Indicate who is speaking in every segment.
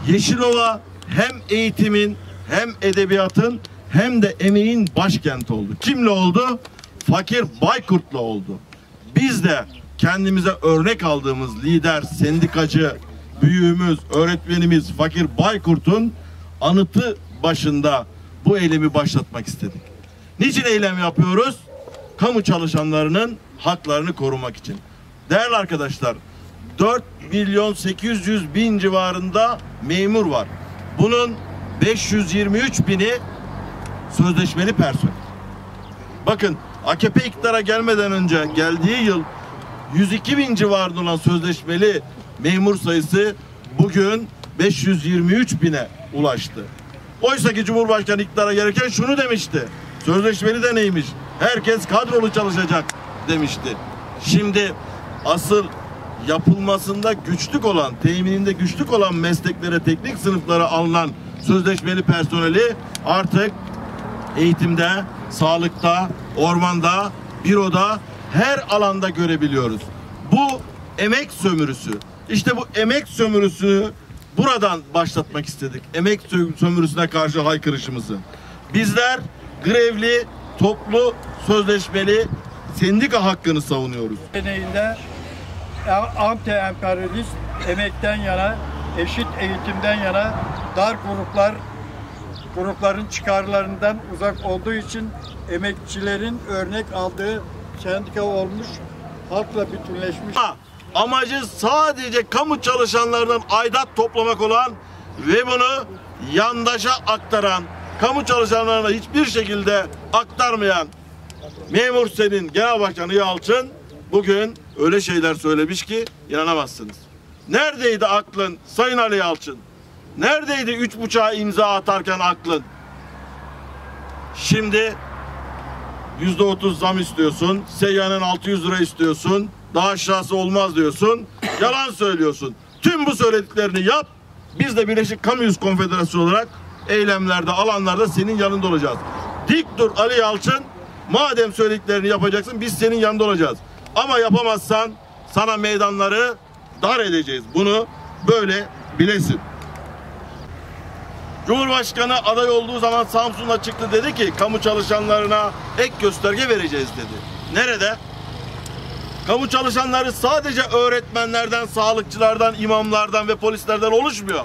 Speaker 1: Yeşilova hem eğitimin, hem edebiyatın, hem de emeğin başkenti oldu. Kimle oldu? Fakir Baykurt'la oldu. Biz de kendimize örnek aldığımız lider, sendikacı, büyüğümüz, öğretmenimiz Fakir Baykurt'un anıtı başında bu eylemi başlatmak istedik. Niçin eylem yapıyoruz? Kamu çalışanlarının haklarını korumak için. Değerli arkadaşlar, 4.800.000 civarında memur var. Bunun 523.000'i sözleşmeli personel. Bakın, AKP iktidara gelmeden önce geldiği yıl 102.000 civarında olan sözleşmeli memur sayısı bugün 523.000'e ulaştı. Oysa ki Cumhurbaşkanı iktidara gelirken şunu demişti: sözleşmeli de neymiş? Herkes kadrolu çalışacak demişti. Şimdi asıl yapılmasında güçlük olan, temininde güçlük olan mesleklere, teknik sınıflara alınan sözleşmeli personeli artık eğitimde, sağlıkta, ormanda, büroda, her alanda görebiliyoruz. Bu emek sömürüsü. İşte bu emek sömürüsünü buradan başlatmak istedik. Emek sömürüsüne karşı haykırışımızı. Bizler grevli, toplu, sözleşmeli sendika hakkını savunuyoruz.
Speaker 2: Deneyinde anti-emperyalist, emekten yana, eşit eğitimden yana, dar grupların çıkarlarından uzak olduğu için emekçilerin örnek aldığı sendika olmuş, halkla bütünleşmiş.
Speaker 1: Amacı sadece kamu çalışanlarından aidat toplamak olan ve bunu yandaşa aktaran, kamu çalışanlarına hiçbir şekilde aktarmayan Memur Sen'in Genel Başkanı Yalçın bugün öyle şeyler söylemiş ki inanamazsınız. Neredeydi aklın Sayın Ali Yalçın? Neredeydi 3,5'a imza atarken aklın? Şimdi %30 zam istiyorsun, seyyanen 600 lira istiyorsun, daha aşağısı olmaz diyorsun, yalan söylüyorsun. Tüm bu söylediklerini yap, biz de Birleşik Kamu Konfederasyonu olarak eylemlerde, alanlarda senin yanında olacağız. Dik dur Ali Yalçın, madem söylediklerini yapacaksın, biz senin yanında olacağız. Ama yapamazsan sana meydanları dar edeceğiz. Bunu böyle bilesin. Cumhurbaşkanı aday olduğu zaman Samsun'a çıktı, dedi ki kamu çalışanlarına ek gösterge vereceğiz dedi. Nerede? Kamu çalışanları sadece öğretmenlerden, sağlıkçılardan, imamlardan ve polislerden oluşmuyor.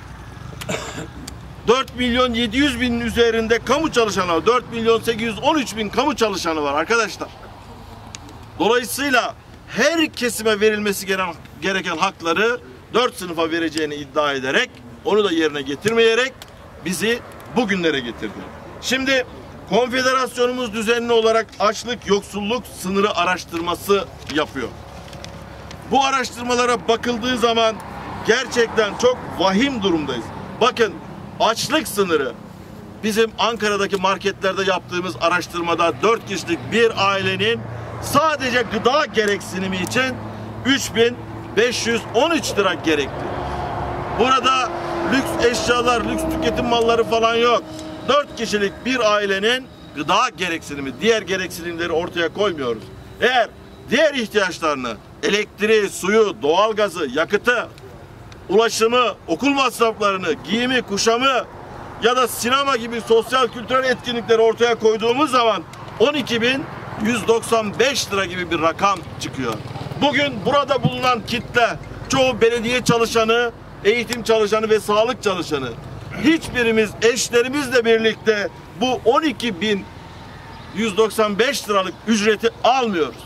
Speaker 1: 4.700.000'in üzerinde kamu çalışanı var. 4.813.000 kamu çalışanı var arkadaşlar. Dolayısıyla her kesime verilmesi gereken hakları 4 sınıfa vereceğini iddia ederek, onu da yerine getirmeyerek bizi bugünlere getirdi. Şimdi konfederasyonumuz düzenli olarak açlık, yoksulluk sınırı araştırması yapıyor. Bu araştırmalara bakıldığı zaman gerçekten çok vahim durumdayız. Bakın, açlık sınırı bizim Ankara'daki marketlerde yaptığımız araştırmada 4 kişilik bir ailenin sadece gıda gereksinimi için 3.513 lira gerekli. Burada lüks eşyalar, lüks tüketim malları falan yok. 4 kişilik bir ailenin gıda gereksinimi, diğer gereksinimleri ortaya koymuyoruz. Eğer diğer ihtiyaçlarını, elektriği, suyu, doğalgazı, yakıtı, ulaşımı, okul masraflarını, giyimi, kuşamı ya da sinema gibi sosyal kültürel etkinlikleri ortaya koyduğumuz zaman 12.195 lira gibi bir rakam çıkıyor. Bugün burada bulunan kitle çoğu belediye çalışanı, eğitim çalışanı ve sağlık çalışanı. Hiçbirimiz eşlerimizle birlikte bu 12.195 liralık ücreti almıyoruz.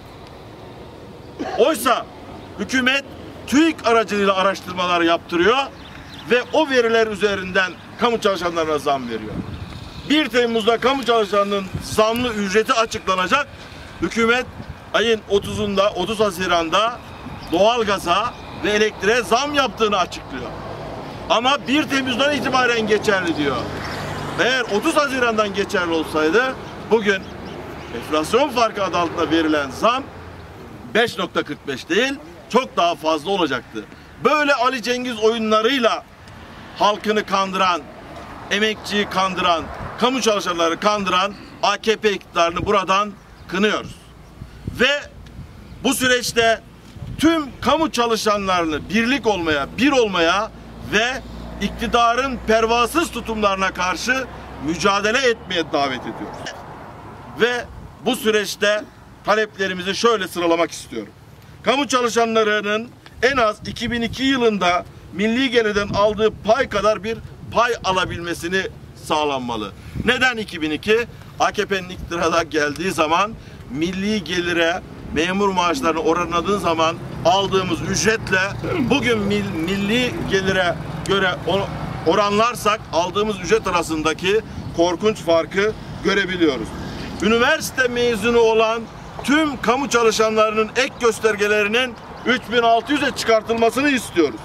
Speaker 1: Oysa hükümet TÜİK aracılığıyla araştırmalar yaptırıyor ve o veriler üzerinden kamu çalışanlarına zam veriyor. 1 Temmuz'da kamu çalışanının zamlı ücreti açıklanacak. Hükümet ayın 30'unda, 30 Haziran'da doğalgaza ve elektriğe zam yaptığını açıklıyor. Ama 1 Temmuz'dan itibaren geçerli diyor. Eğer 30 Haziran'dan geçerli olsaydı bugün enflasyon farkı adı altında verilen zam 5.45 değil, çok daha fazla olacaktı. Böyle Ali Cengiz oyunlarıyla halkını kandıran, emekçiyi kandıran, kamu çalışanları kandıran AKP iktidarını buradan kınıyoruz. Ve bu süreçte tüm kamu çalışanlarını birlik olmaya, bir olmaya ve iktidarın pervasız tutumlarına karşı mücadele etmeye davet ediyoruz. Ve bu süreçte taleplerimizi şöyle sıralamak istiyorum. Kamu çalışanlarının en az 2002 yılında milli gelirden aldığı pay kadar bir pay alabilmesini sağlanmalı. Neden 2002? AKP'nin iktidara geldiği zaman milli gelire, memur maaşlarını oranladığı zaman aldığımız ücretle bugün milli gelire göre oranlarsak aldığımız ücret arasındaki korkunç farkı görebiliyoruz. Üniversite mezunu olan tüm kamu çalışanlarının ek göstergelerinin 3600'e çıkartılmasını istiyoruz.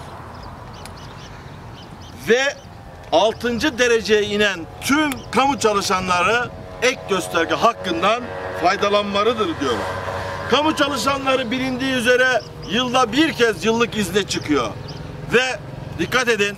Speaker 1: Ve 6. dereceye inen tüm kamu çalışanları ek gösterge hakkından faydalanmalıdır diyoruz. Kamu çalışanları bilindiği üzere yılda bir kez yıllık izne çıkıyor. Ve dikkat edin,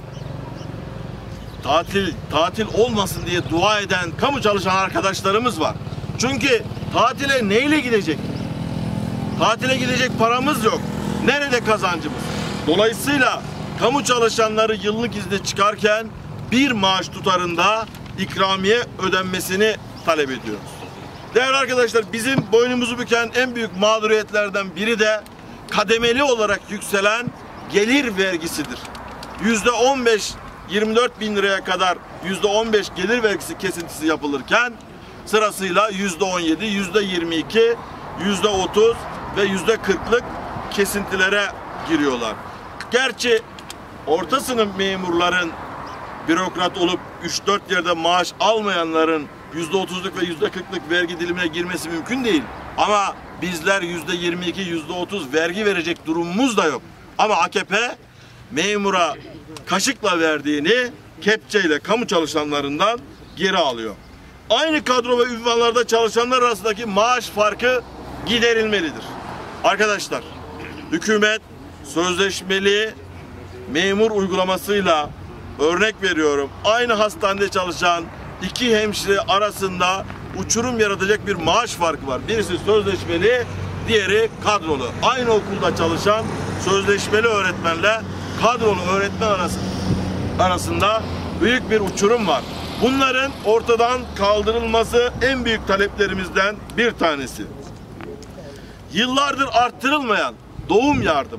Speaker 1: tatil olmasın diye dua eden kamu çalışan arkadaşlarımız var. Çünkü tatile neyle gidecek? Tatile gidecek paramız yok. Nerede kazancımız? Dolayısıyla kamu çalışanları yıllık izne çıkarken bir maaş tutarında ikramiye ödenmesini talep ediyoruz. Değerli arkadaşlar, bizim boynumuzu büken en büyük mağduriyetlerden biri de kademeli olarak yükselen gelir vergisidir. %15, 24 bin liraya kadar %15 gelir vergisi kesintisi yapılırken sırasıyla %17, %22, %30 ve %40'lık kesintilere giriyorlar. Gerçi orta sınıf memurların, bürokrat olup 3-4 yerde maaş almayanların %30'luk ve %40'lık vergi dilimine girmesi mümkün değil. Ama bizler %22, %30 vergi verecek durumumuz da yok. Ama AKP memura kaşıkla verdiğini kepçeyle kamu çalışanlarından geri alıyor. Aynı kadro ve ünvanlarda çalışanlar arasındaki maaş farkı giderilmelidir. Arkadaşlar, hükümet sözleşmeli memur uygulamasıyla, örnek veriyorum, aynı hastanede çalışan iki hemşire arasında uçurum yaratacak bir maaş farkı var. Birisi sözleşmeli, diğeri kadrolu. Aynı okulda çalışan sözleşmeli öğretmenle kadrolu öğretmen arasında büyük bir uçurum var. Bunların ortadan kaldırılması en büyük taleplerimizden bir tanesi. Yıllardır arttırılmayan doğum yardımı.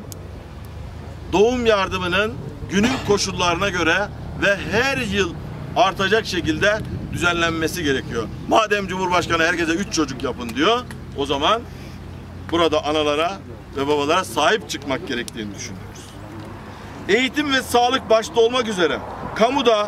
Speaker 1: Doğum yardımının günün koşullarına göre ve her yıl artacak şekilde düzenlenmesi gerekiyor. Madem Cumhurbaşkanı herkese 3 çocuk yapın diyor, o zaman burada analara ve babalara sahip çıkmak gerektiğini düşünüyoruz. Eğitim ve sağlık başta olmak üzere kamuda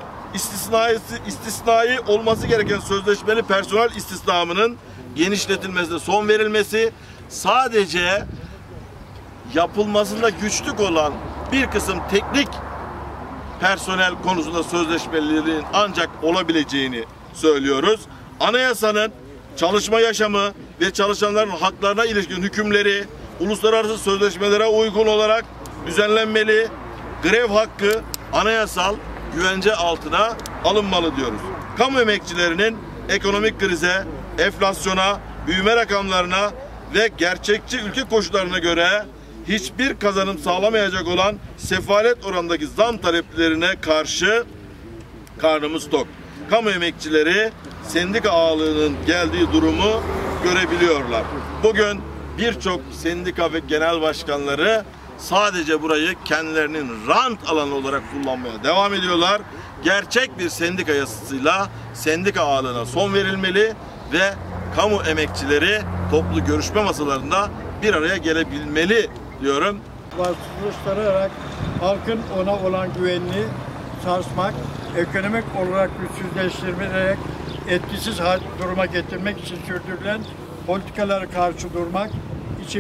Speaker 1: istisnai olması gereken sözleşmeli personel istihdamının genişletilmesine son verilmesi, sadece yapılmasında güçlük olan bir kısım teknik personel konusunda sözleşmelerin ancak olabileceğini söylüyoruz. Anayasanın çalışma yaşamı ve çalışanların haklarına ilişkin hükümleri uluslararası sözleşmelere uygun olarak düzenlenmeli, grev hakkı anayasal güvence altına alınmalı diyoruz. Kamu emekçilerinin ekonomik krize, enflasyona, büyüme rakamlarına ve gerçekçi ülke koşullarına göre hiçbir kazanım sağlamayacak olan sefalet oranındaki zam taleplerine karşı karnımız tok. Kamu emekçileri sendika ağalığının geldiği durumu görebiliyorlar. Bugün birçok sendika ve genel başkanları sadece burayı kendilerinin rant alanı olarak kullanmaya devam ediyorlar. Gerçek bir sendika yasasıyla sendika ağalığına son verilmeli ve kamu emekçileri toplu görüşme masalarında bir araya gelebilmeli diyorum.
Speaker 2: Vasıflaştırarak halkın ona olan güvenini sarsmak, ekonomik olarak güçsüzleştirerek etkisiz duruma getirmek için sürdürülen politikalara karşı durmak için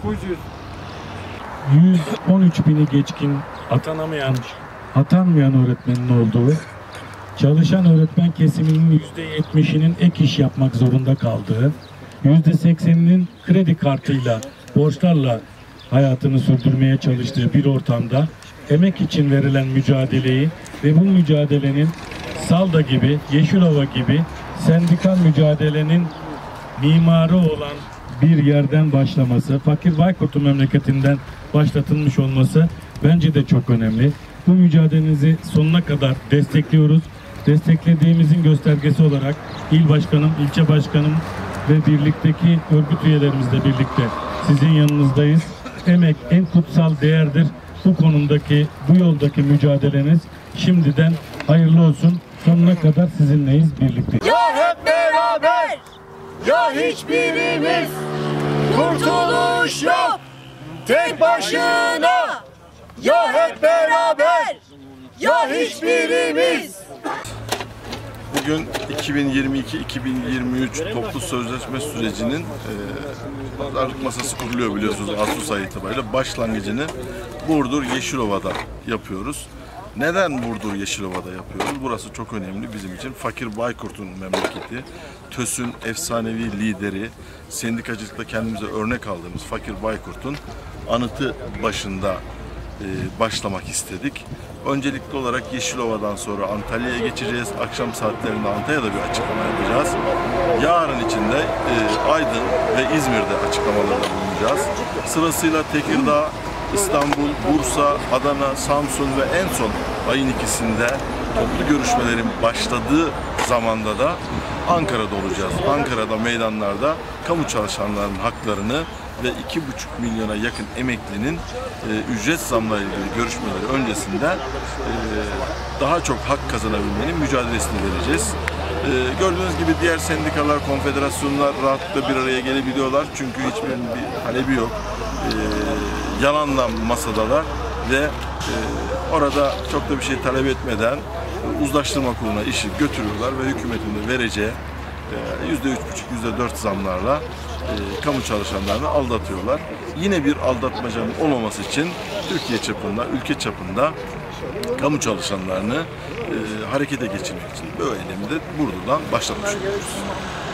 Speaker 3: 113 bini geçkin atanmayan öğretmenin olduğu, çalışan öğretmen kesiminin %70'inin ek iş yapmak zorunda kaldığı, %80'inin kredi kartıyla, borçlarla hayatını sürdürmeye çalıştığı bir ortamda emek için verilen mücadeleyi ve bu mücadelenin Salda gibi, Yeşilova gibi sendikal mücadelenin mimarı olan bir yerden başlaması, Fakir Baykurt'un memleketinden başlatılmış olması bence de çok önemli. Bu mücadelenizi sonuna kadar destekliyoruz. Desteklediğimizin göstergesi olarak il başkanım, ilçe başkanım ve birlikteki örgüt üyelerimizle birlikte sizin yanınızdayız. Emek en kutsal değerdir. Bu konumdaki, bu yoldaki mücadeleniz şimdiden hayırlı olsun. Sonuna kadar sizinleyiz, birlikteyiz.
Speaker 4: Ya hep beraber, ya hiçbirimiz. Kurtuluş yok, tek başına. Ya hep beraber, ya hiçbirimiz.
Speaker 1: Bugün 2022-2023 toplu sözleşme sürecinin pazarlık masası kuruluyor biliyorsunuz Ağustos ayı itibariyle. Başlangıcını Burdur Yeşilova'da yapıyoruz. Neden Burdur Yeşilova'da yapıyoruz? Burası çok önemli bizim için. Fakir Baykurt'un memleketi, TÖS'ün efsanevi lideri, sendikacılıkta kendimize örnek aldığımız Fakir Baykurt'un anıtı başında başlamak istedik. Öncelikli olarak Yeşilova'dan sonra Antalya'ya geçeceğiz. Akşam saatlerinde Antalya'da bir açıklama yapacağız. Yarın içinde Aydın ve İzmir'de açıklamalarda bulunacağız. Sırasıyla Tekirdağ, İstanbul, Bursa, Adana, Samsun ve en son ayın 2'sinde toplu görüşmelerin başladığı zamanda da Ankara'da olacağız. Ankara'da meydanlarda kamu çalışanlarının haklarını ve 2,5 milyona yakın emeklinin ücret zamlarıyla ilgili görüşmeleri öncesinde daha çok hak kazanabilmenin mücadelesini vereceğiz. Gördüğünüz gibi diğer sendikalar, konfederasyonlar rahatlıkla bir araya gelebiliyorlar. Çünkü hiçbirinin bir talebi yok. Yalanla masadalar ve orada çok da bir şey talep etmeden uzlaştırma kuruluna işi götürüyorlar ve hükümetin de vereceği %3,5, %4 zamlarla kamu çalışanlarını aldatıyorlar. Yine bir aldatmacanın olmaması için Türkiye çapında, ülke çapında kamu çalışanlarını harekete geçirmek için bu eylemi de Burdur'dan başlatmış oluyoruz.